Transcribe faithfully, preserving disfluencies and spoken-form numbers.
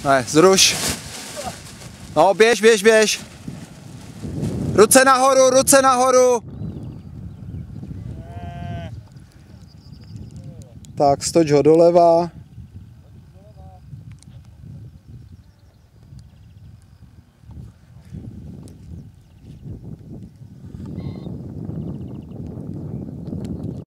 Ne, zruš. No, běž, běž, běž. Ruce nahoru, ruce nahoru. Tak, stoč ho doleva.